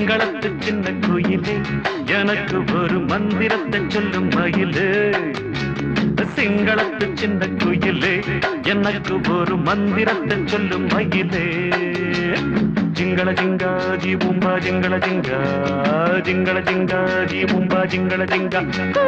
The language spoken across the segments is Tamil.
சிங்களத்து சின்ன குயிலே எனக்கு ஒரு மந்திரத்தை சொல்லும் மயிலே சிங்களத்து சின்ன குயிலே எனக்கு ஒரு மந்திரத்தை சொல்லும் மயிலே ஜிங்கள ஜிங்கா ஜி பூம்பா ஜிங்கள ஜிங்கா ஜிங்கள ஜிங்கா ஜி பூம்பா ஜிங்கள ஜிங்கா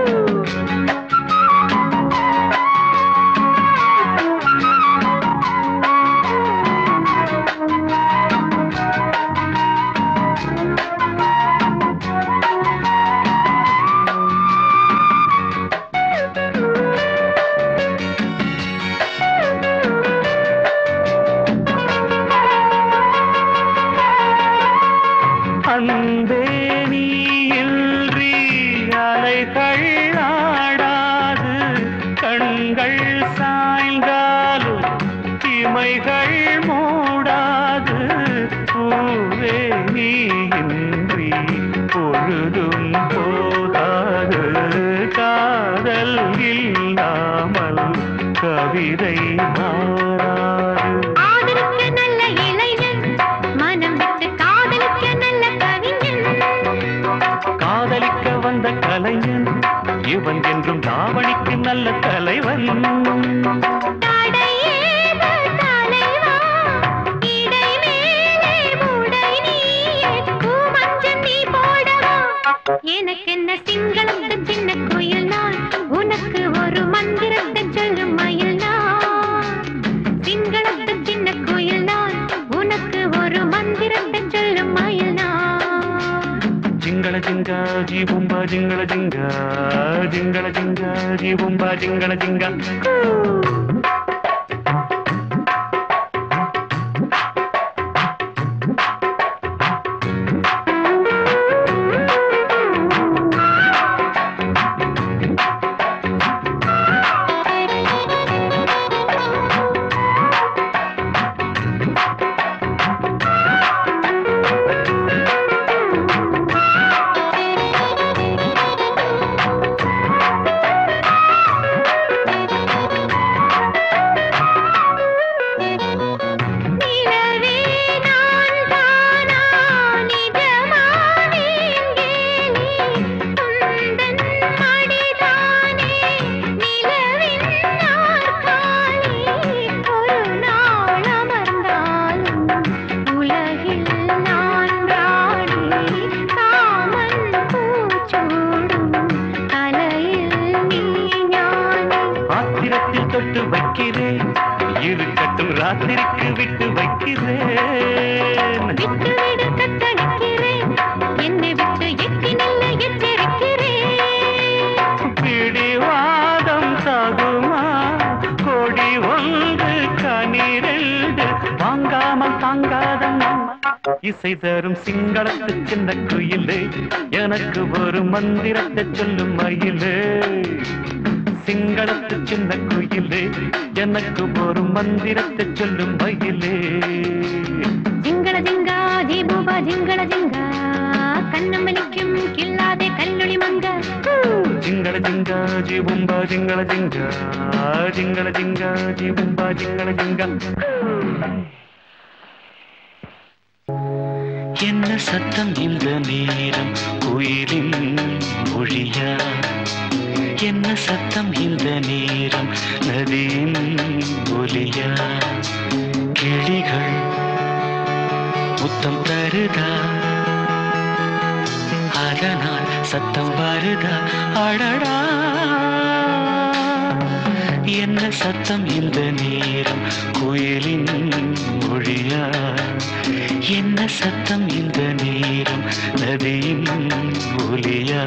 அன்பே நீ இன்றி அலைகள் ஆடாது கண்கள் சாய்ந்தாலும் இமைகள் மூடாது பூவே நீ இன்றி பொழுதும் போதாது காதல் இல்லாமல் கவிதை மாறாது காதலிக்க வந்த கலைஞன் இவன் என்றும் தாவணிக்கு நல்ல தலைவன் எனக்கு என்ன சிங்களத்து சின்ன குயில் நான் உனக்கு ஒரு மந்திரத்தை சொல்லும் மயில் நான் சிங்களத்து சின்ன குயில் நான் உனக்கு ஒரு மந்திரத்தை சொல்லும் மயில் நான் ஜிங்கள ஜிங்கா ஜி பூம்பா ஜிங்கள ஜிங்கா ஜிங்கள ஜிங்கா ஜி பூம்பா ஜிங்கள ஜிங்கா தொட்டு வைக்கிறேன் இருக்கட்டும் ராத்திரிக்கு விட்டு வைக்கிறேன் விட்டு விட கத்தடிக்கிறேன் என்னை விட்டு எட்டி நல்ல எச்சரிக்கிறேன் பிடிவாதம் சாகுமா கோடி ஒன்று கனிரெண்டு வாங்காமல் தாங்காதம் இசை தரும் சிங்களத்து சின்ன குயிலே எனக்கு ஒரு மந்திரத்தை சொல்லும் மயிலே சிங்களத்து சின்ன குயிலே எனக்கு ஒரு மந்திரத்தை சொல்லும் மயிலே ஜிங்கள ஜிங்கா ஜீபூபா ஜிங்கள ஜிங்கா கண்ணமணிக்கும் கில்லாதே கல்லுளி மங்க ஜிங்கள ஜிங்கா ஜீபூம்பா ஜிங்கள ஜிங்கா ஜிங்கள ஜிங்கா ஜீபூம்பா ஜிங்கள ஜிங்கா என்ன சத்தம் இந்த நேரம் குயிலின் மொழியா என்ன சத்தம் இந்த நேரம் நதியின் ஒலியா கிளிகள் முத்தம் தருதா அதனால் சத்தம் வருதா அடடா என்ன சத்தம் இந்த நேரம் குயிலின் மொழியா என்ன சத்தம் இந்த நேரம் நதியின் ஒலியா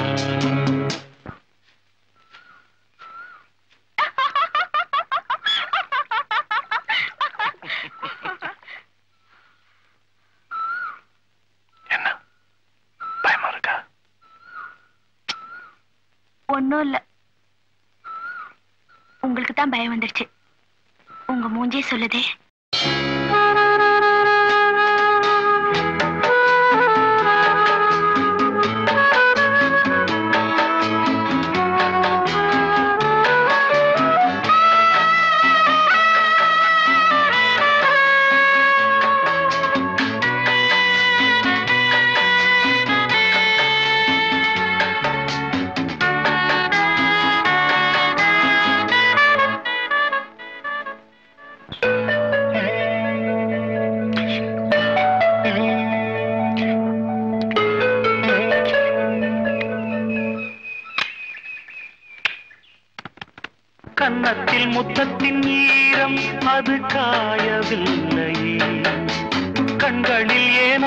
ஒன்னும் இல்ல உங்களுக்கு தான் பயம் வந்துருச்சு உங்க மூஞ்சே சொல்லுதே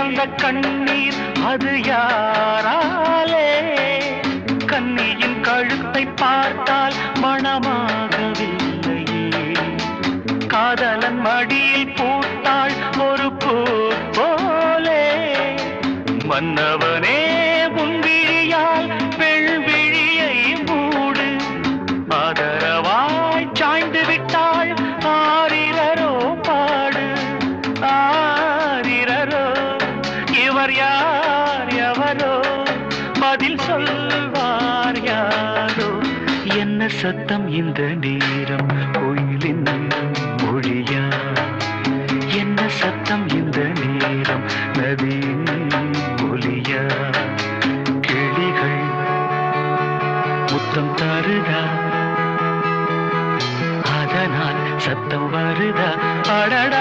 அந்த கண்ணீர் அது யாராலே? கன்னியின் கழுத்தை பார்த்தால் மணமாகவில்லையே. காதலன் மடியில் பூத்தாள் ஒரு பூ போலே. மன்னவனே உன் விழியால் வெள்விழியை மூடு. ஆதரவாய் சாய்ந்து விட்டாள் ஆரிரரோ பாடு. ஆரிரரோ இவர் யார் எவரோ பதில் சொல்வார் யாரோ? என்ன சத்தம் இந்த நேரம் கோயிலின் மொழியா? என்ன சத்தம் இந்த நேரம் நதியின் ஒலியா? கிளிகள் முத்தம் தருதா, அதனால் சத்தம் வருதா? அடடா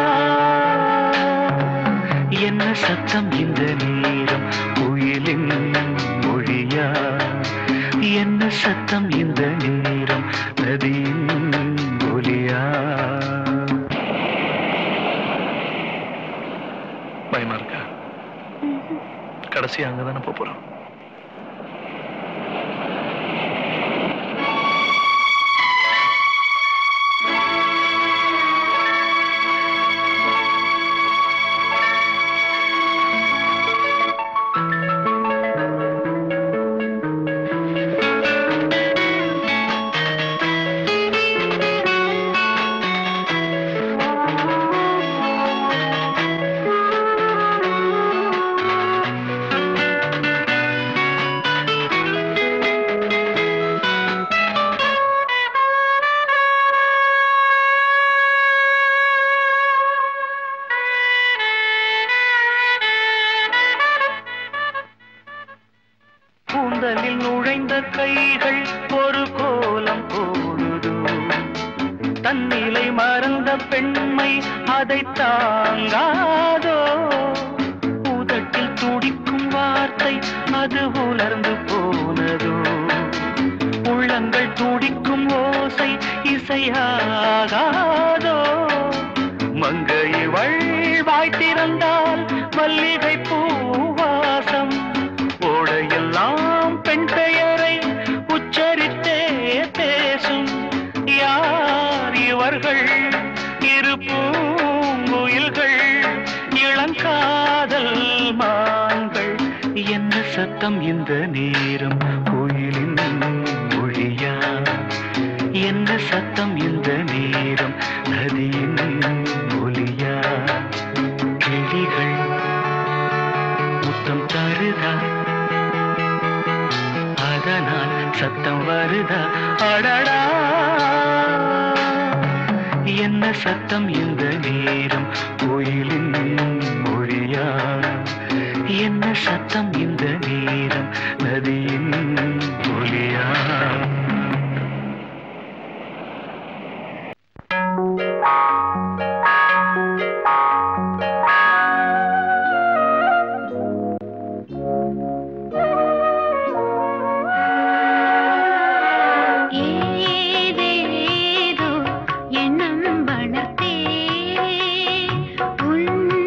என்ன சத்தம் இந்த நேரம் கோயிலின் மொழியா? என்ன சத்தம் இந்த நேரம் நதியின் ஒலியா? பயமா இருக்கா? கடைசி அங்கதானே போறோம். கூந்தலில் நுழைந்த கைகள் ஒரு கோலம் போடுதோ. தன்னிலை மறந்த பெண்மை அதை தாங்காதோ. உதட்டில் துடிக்கும் வார்த்தை அது உலர்ந்து போனதோ. உள்ளங்கள் துடிக்கும் ஓசை இசையாகாதோ. மங்கையவள் வாய் திறந்தால் மல்லிகை பூவாசம். ஓடையெல்லாம் பெண் பெயரை உச்சரித்தே பேசும். யார் இவர்கள்? இரு பூங்குயில்கள், இளங்காதல் மான்கள். என்ன சத்தம் இந்த நேரம் கோயிலின் மொழியா? என்ன சத்தம் இந்த நேரம் நதியின் ஒலியா? கிளிகள் முத்தம் தருதா, அதனால் சத்தம் வருதா? அடடா என்ன சத்தம் இந்த நேரம் கோயிலின் மொழியா? என்ன சத்தம் இந்த நேரம் நதியின் ஒலியா? ஏதேதோ எண்ணம் வளர்த்தே உன்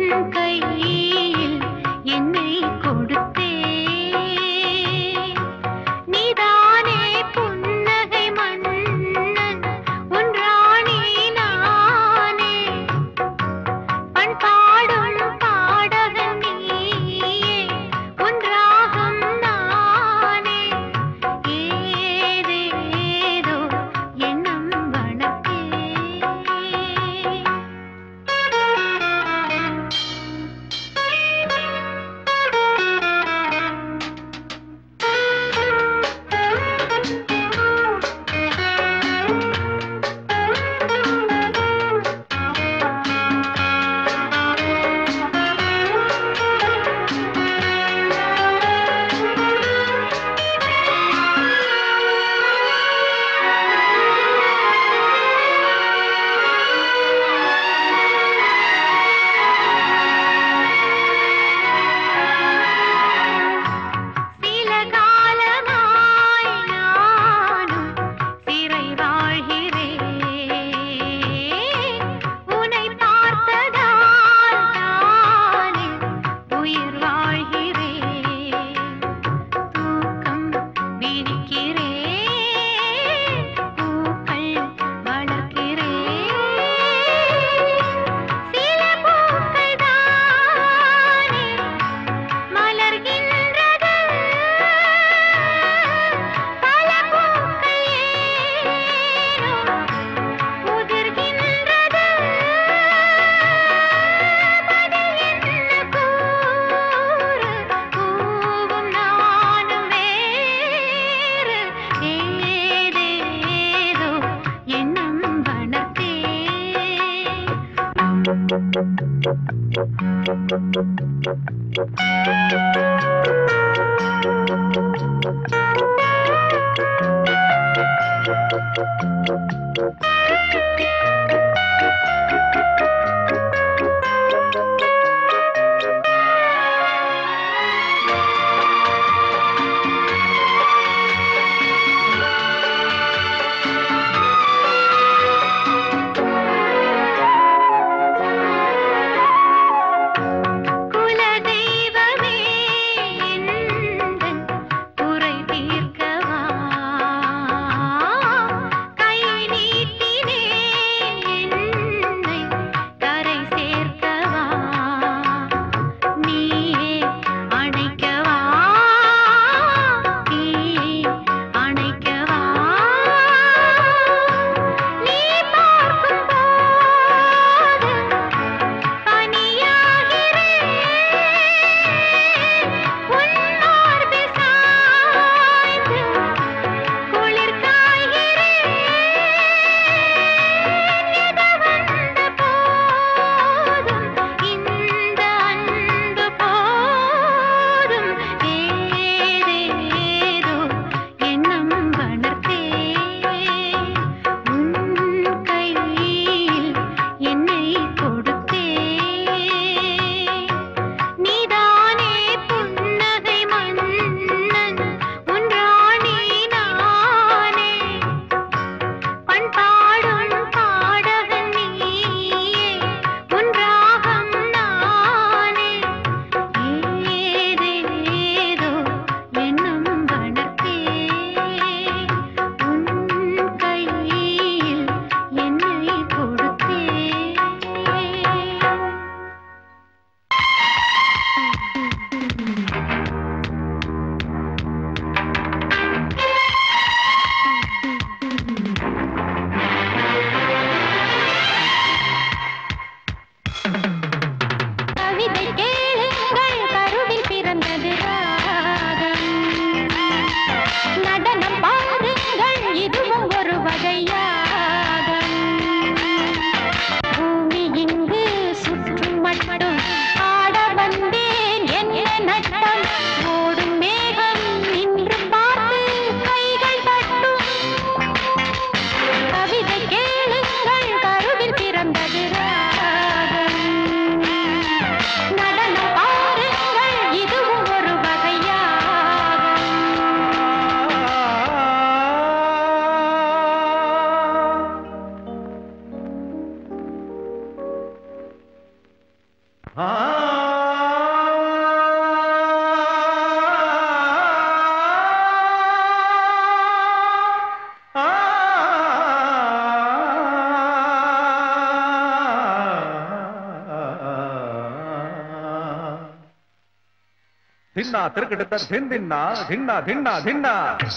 धिन्ना तिरकट धिन धिन्ना धिन्ना धिन्ना धिन्ना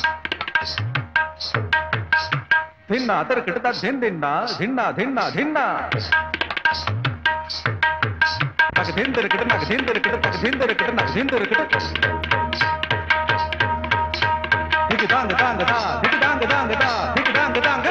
धिन्ना तिरकट धिन धिन्ना धिन्ना धिन्ना धिन्ना नक धिन तिरकट नक धिन तिरकट नक धिन तिरकट नक धिन तिरकट धिक दांग दांग दा धिक दांग दांग दा धिक दांग दांग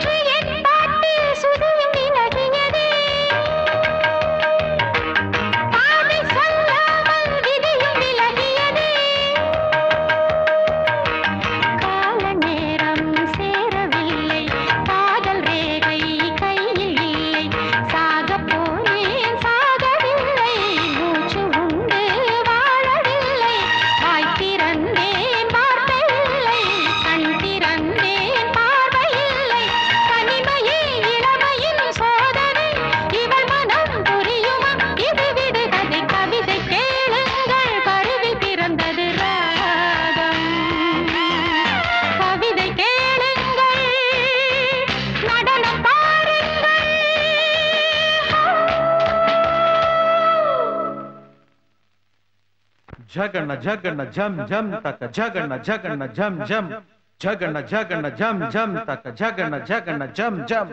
झगन झगन झम झम तक झगन झगन झम झम झगन झगन झम झम तक झगन झगन झम झम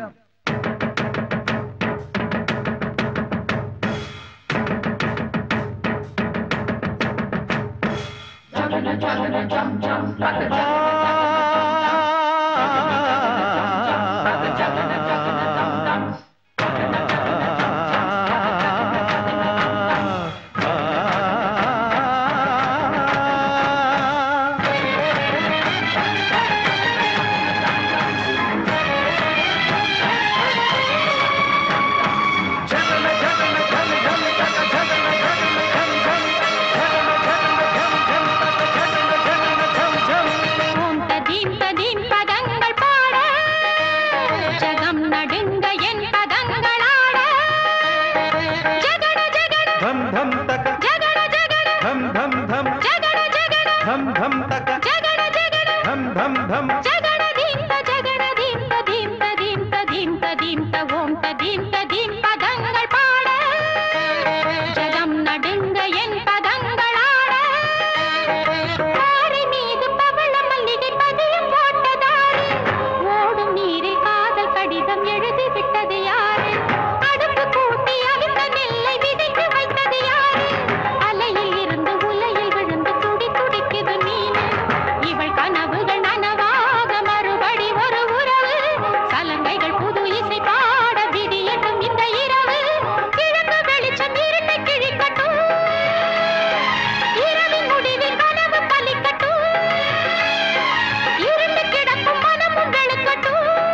झगन झगन झम झम तक झगन झगन झम झम धम धम तक ஜகட ஜகட धम धम धम ஜகட ஜகட धम धम तक ஜகட ஜகட धम धम धम ஜகட தீம்ப ஜகட தீம்ப தீம்ப தீம்ப தீம்ப தீம்ப ஓம் தீம்ப தீம்ப பதங்கள் பாட ஜகம் நடுங்க என் பதங்கள் ஆட பாறை மீது பவள மல்லிகை பதியம் போட்டதாரு ஓடும் நீரில் காதல் கடிதம் எழுதி விட்டது யாரு அடுப்பு கூட்டி அவித்த நெல்லை விதைத்து வைத்தது யாரு அலையில் இருந்து உலையில் விழுந்து துடி துடிக்குது மீன் இவள் கனவுகள் நனவாக மறுபடி ஒரு உறவு சலங்கைகள் புது இசை பாட விடியட்டும் இந்த இரவு கிழக்கு வெளிச்சம் இருட்டை கிழிக்கட்டும் இரவின் முடிவில் கனவு பலிக்கட்டும் இருண்டு கிடக்கும் மனமும் வெளுக்கட்டும்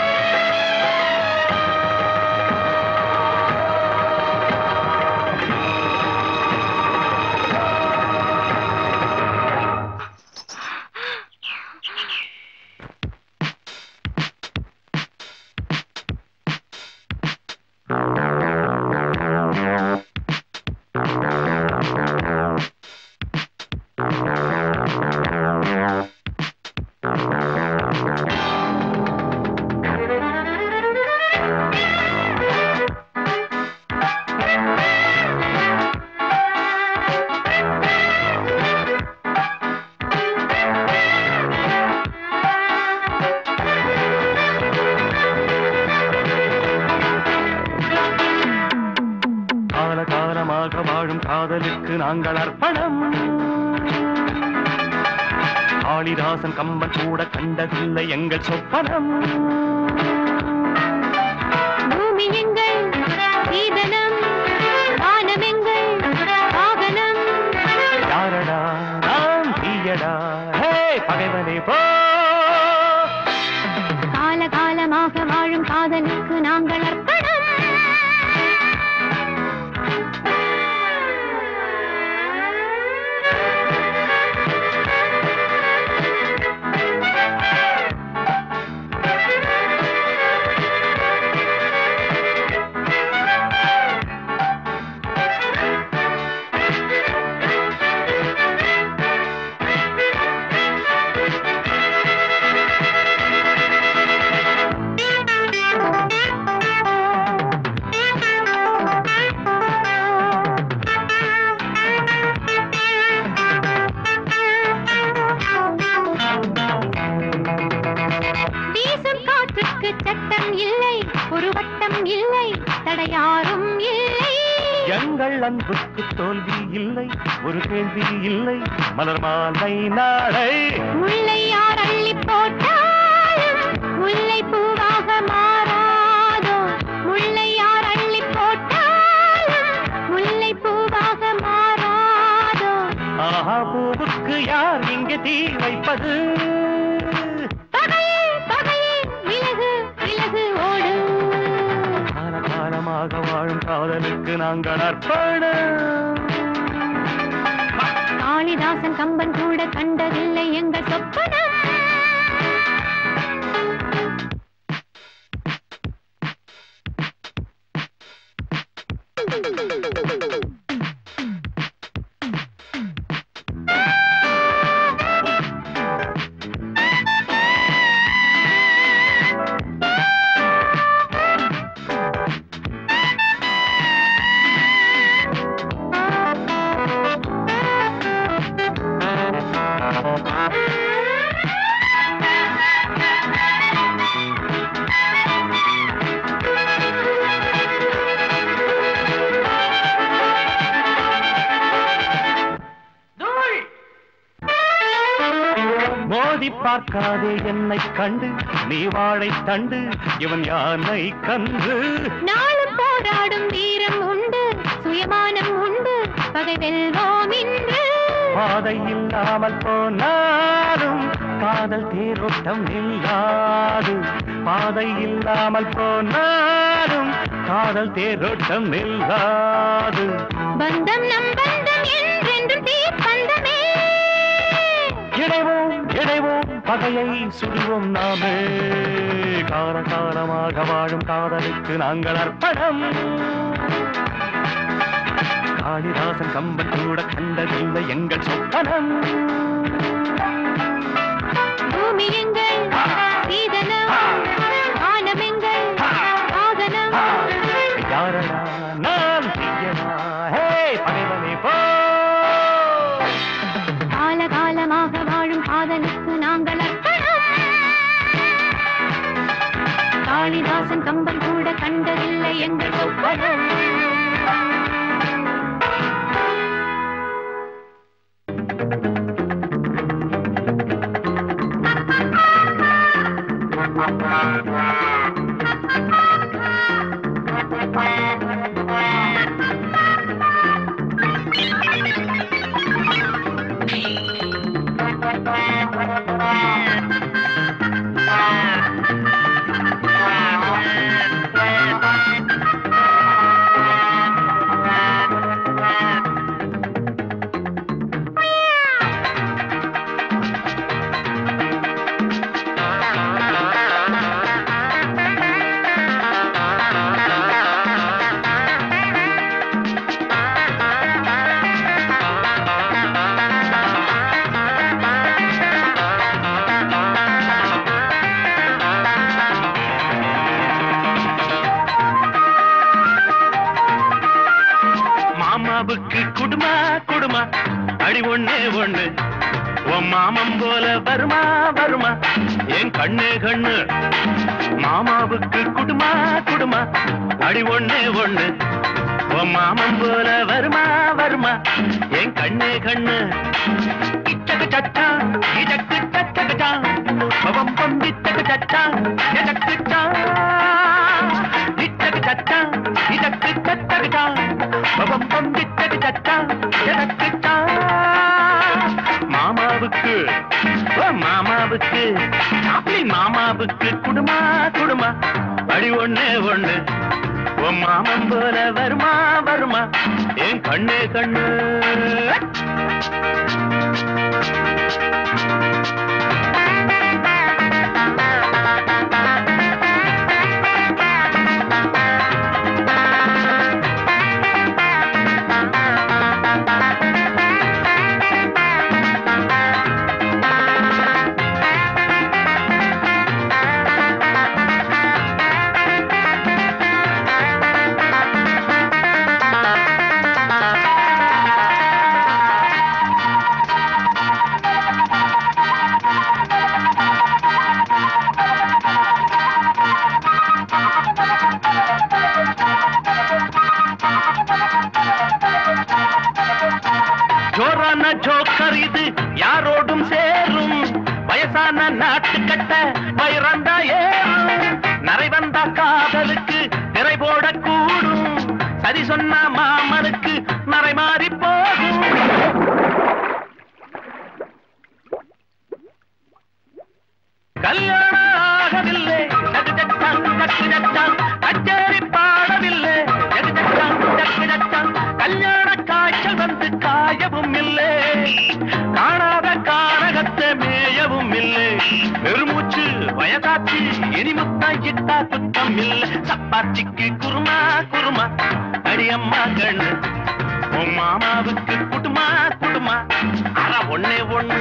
காலகாலமாக வாழும் காதலுக்கு நாங்கள் அர்ப்பணம் காளிதாசன் கம்பன் கூட கண்டதில்லை எங்கள் சொப்பனம் பூமி எங்கள் சீதனம் வானம் எங்கள் வாகனம் யாரடா நாம் தீயடா ஹே பகைவனே போ காலகாலமாக வாழும் காதலுக்கு நாங்கள் அர்ப்பணம் வீசும் காற்றுக்கு சட்டம் இல்லை ஒரு வட்டம் இல்லை தடையாரும் இல்லை எங்கள் அன்புக்கு தோல்வி இல்லை ஒரு கேள்வி இல்லை மலர் மாலை நாளை முல்லை யார் அள்ளி போட்டாலும் முல்லை பூவாக மாறாதோ முல்லை யார் அள்ளி போட்டாலும் முல்லை பூவாக மாறாதோ ஆஹா பூவுக்கு யார் இங்கே தீ வைப்பது பகையே பகையே விலகு விலகு ஓடு காலகாலமாக வாழும் காதலுக்கு நாங்கள் அர்ப்பணம் காளிதாசன் கம்பன் கூட கண்டதில்லை எங்கள் சொப்பனம் மோதி பார்க்காதே என்னை கண்டு நீ வாழை தண்டு இவன் யானை கன்று நாளும் போராடும் வீரம் உண்டு சுயமானம் உண்டு பகை வெல்வோம் இன்று பாதை இல்லாமல் போனாலும் காதல் தேரோட்டம் நில்லாது பாதை இல்லாமல் போனாலும் காதல் தேரோட்டம் நில்லாது பந்தம் நம் பந்தம் என்றென்றும் தீப்பந்தமே இணைவோம் இணைவோம் பகையை சுடுவோம் நாமே காலகாலமாக வாழும் காதலுக்கு நாங்கள் அர்ப்பணம் காளிதாசன் கம்பன் கூட கண்டதில்லை எங்கள் சொப்பனம். பூமி எங்கள் சீதனம், வானம் எங்கள் வாகனம். யாரடா நான் செய்யனா ஹே பகைவனே போ. காலகாலமாக வாழும் காதலுக்கு நாங்கள் அர்ப்பணம். காளிதாசன் கம்பன் கூட கண்டதில்லை எங்கள் சொப்பனம். மாமாவுக்கு குடுமா குடுமா அடி ஒண்ணே ஒண்ணு உன் மாமம் போல வருமா வருமா என் கண்ணே கண்ணு. மாமாவுக்கு குடுமா குடுமா அடி ஒண்ணே ஒண்ணு உன் மாமம் போல வருமா வருமா என் கண்ணே கண்ணு. இச்சக்கு சட்டா இதற்கு சச்சகச்சா பவம் பம்பித்தக்கு சட்டா எதற்கு சா இச்சக்கு சட்டா இதற்கு சச்சகச்சா பவம் பம்பித்தக்கு சட்டா எதற்கு சா. மாமாவுக்கு மாமாவுக்கு அப்படி மாமாவுக்கு குடுமா குடுமா அடி ஒண்ணே ஒண்ணு உன் மாமன் போல வருமா வருமா என் கண்ணே கண்ணு. ஜோரான ஜோக்கர் இது யாரோடும் சேரும் வயசான நாட்டு கட்ட வயிறந்தா ஏறும் நரை வந்தா காதலுக்கு திரை போடக்கூடும் சரி சொன்ன மாமனுக்கு நரை மாறி போகும். கல்யாணம் ஆகவில்லை கச்சேரி பாடவில்லை கல்யாண காய்ச்சல் வந்து காயவும் இல்லை காணாத காரகத்தை மேயவும் இல்லை பெருமூச்சு வயதாச்சு இனிமுத்தான் இட்டா குத்தம் இல்லை சப்பாத்திக்கு குருமா குருமா அடியம்மா கண்ணு உன் மாமாவுக்கு குடுமா குடுமா அற ஒண்ணே ஒண்ணு.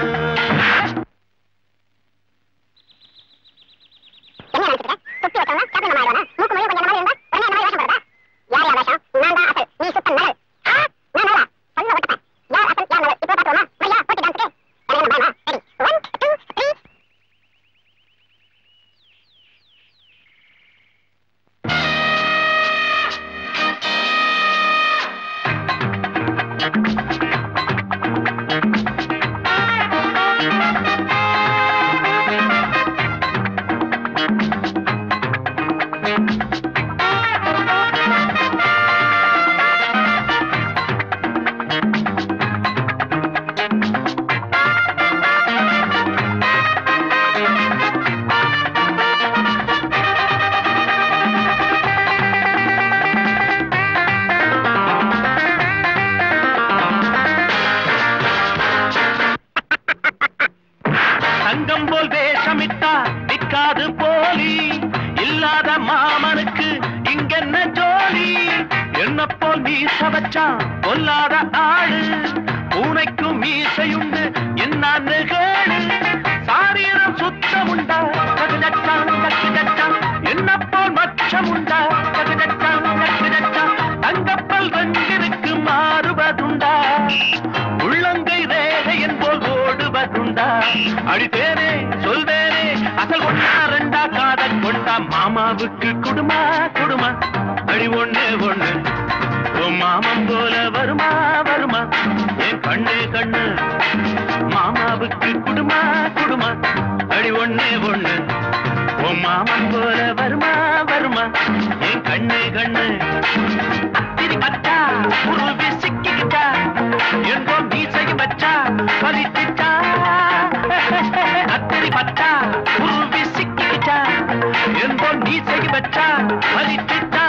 நான் கொல்லாத ஆளு பூனைக்கும் மீசையுண்டு என்னான்னு கேளு சாரீரம் சுத்தம் உண்டா என்ன போல் மச்சம் உண்டா தங்கப்பல் ரங்கிற்கு மாறுவதுண்டா உள்ளங்கை ரேகையன் போல் ஓடுவதுண்டா அடித்தேனே சொல்வேனே அசல் ஒன்னா ரெண்டா காதல் கொண்டா மாமாவுக்கு குடுமா குடுமா அடி ஒண்ணு ஒண்ணு உன் மாமன் போல வருமா வருமா என் கண்ணு கண்ணு மாமாவுக்கு குடுமா குடுமா அடி ஒண்ணு ஒண்ணு உன் மாமன் போல வருமா வருமா என் கண்ணு கண்ணு அத்திரி பச்சா உருவி சிக்கிக்கிட்டா எங்கோ மீசையும் வச்சா பலிச்சிட்டா அத்திரி பச்சா உருவி சிக்கிக்கிட்டா எங்கோ மீசையும் வச்சா பலிச்சிட்டா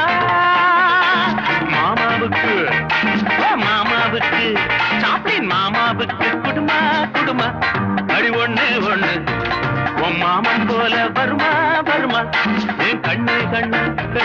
மாமாவுக்கு மாமாவுக்கு சாப்பிளின் மாமாவுக்கு குடுமா குடுமா அடி ஒண்ணு ஒண்ணு உன் மாமன் போல வருமா வருமா என் கண்ணு கண்ணு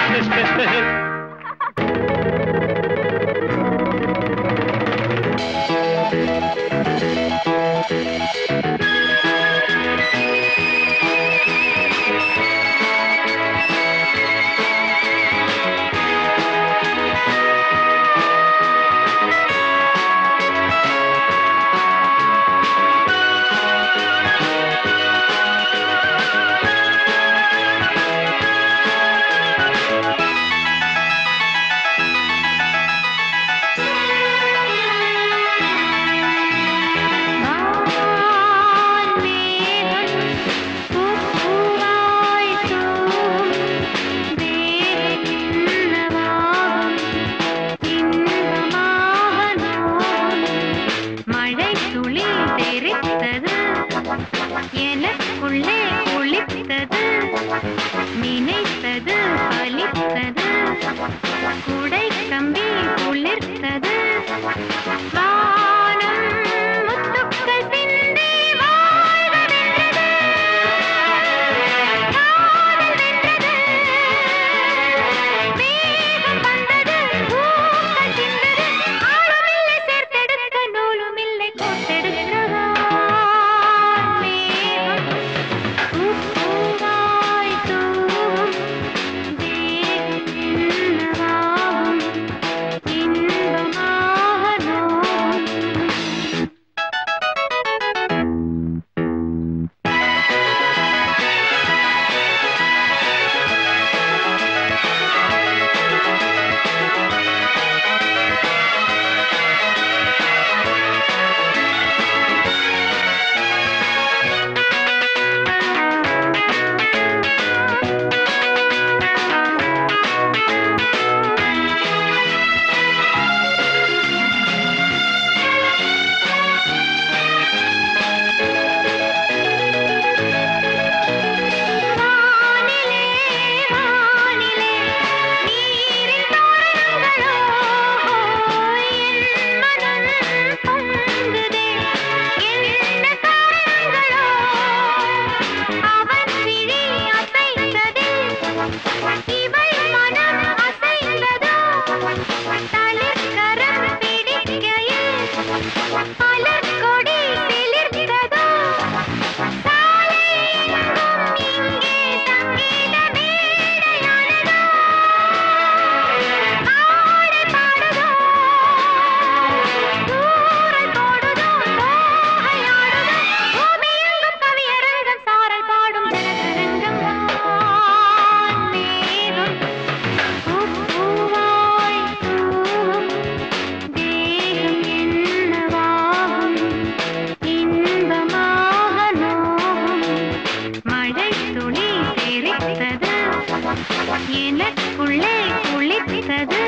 எனக்குள்ளே குளித்தது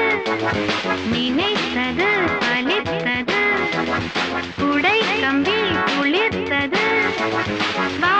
நினைத்தது பலித்தது உடை கம்பி குளிர்த்தது